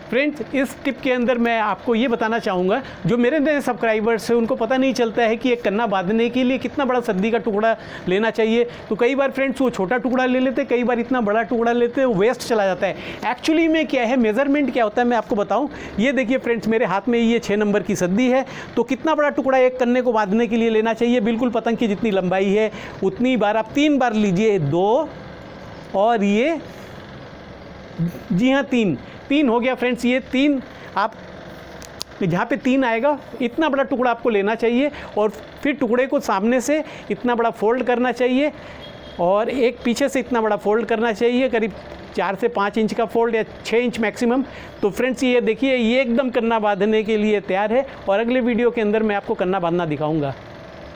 Friends इस tip के अंदर मैं आपको ये बताना चाहूँगा, जो मेरे नए सब्सक्राइबर्स हैं उनको पता नहीं चलता है कि एक कन्ना बांधने के लिए कितना बड़ा सद्दी का टुकड़ा लेना चाहिए। तो कई बार फ्रेंड्स वो छोटा टुकड़ा ले लेते, कई बार इतना बड़ा टुकड़ा लेते हैं, वेस्ट चला जाता है। एक्चुअली में क्या है, मेज़रमेंट क्या होता है मैं आपको बताऊँ। ये देखिए फ्रेंड्स, मेरे हाथ में ये 6 नंबर की सद्दी है। तो कितना बड़ा टुकड़ा एक कन्ने को बांधने के लिए लेना चाहिए, बिल्कुल पतंग की जितनी लंबाई है उतनी बार आप 3 बार लीजिए, 2 और ये, जी हाँ 3 हो गया फ्रेंड्स। ये 3 आप जहाँ पे 3 आएगा इतना बड़ा टुकड़ा आपको लेना चाहिए और फिर टुकड़े को सामने से इतना बड़ा फोल्ड करना चाहिए और एक पीछे से इतना बड़ा फोल्ड करना चाहिए, करीब 4 से 5 इंच का फोल्ड या 6 इंच मैक्सिमम। तो फ्रेंड्स ये देखिए, ये एकदम कन्ना बांधने के लिए तैयार है और अगले वीडियो के अंदर मैं आपको कन्ना बांधना दिखाऊंगा।